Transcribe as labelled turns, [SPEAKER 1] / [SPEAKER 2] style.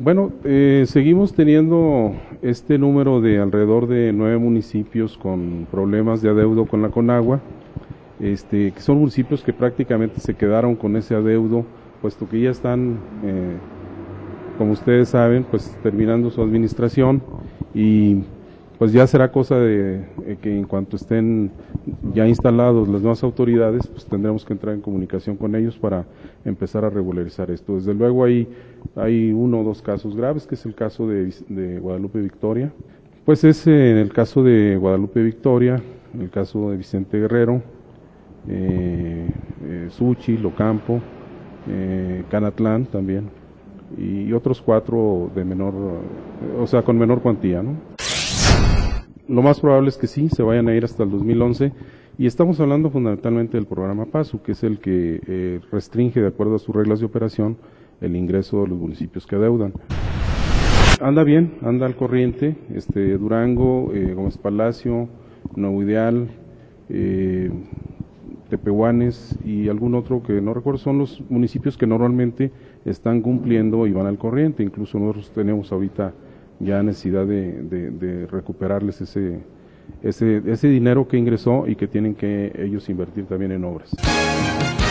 [SPEAKER 1] Bueno, seguimos teniendo este número de alrededor de 9 municipios con problemas de adeudo con la Conagua, que son municipios que prácticamente se quedaron con ese adeudo, puesto que ya están, como ustedes saben, pues terminando su administración y pues ya será cosa de que en cuanto estén ya instalados las nuevas autoridades, pues tendremos que entrar en comunicación con ellos para empezar a regularizar esto. Desde luego hay 1 o 2 casos graves, que es el caso de Guadalupe Victoria. Pues es en el caso de Guadalupe Victoria, el caso de Vicente Guerrero, Xúchitl, Ocampo, Canatlán también, y otros 4 de menor, o sea, con menor cuantía, ¿no? Lo más probable es que sí, se vayan a ir hasta el 2011, y estamos hablando fundamentalmente del programa PASU, que es el que restringe, de acuerdo a sus reglas de operación, el ingreso de los municipios que adeudan. Anda bien, anda al corriente, Durango, Gómez Palacio, Nuevo Ideal, Tepehuanes y algún otro que no recuerdo, son los municipios que normalmente están cumpliendo y van al corriente. Incluso nosotros tenemos ahorita ya necesidad de recuperarles ese dinero que ingresó y que tienen que ellos invertir también en obras.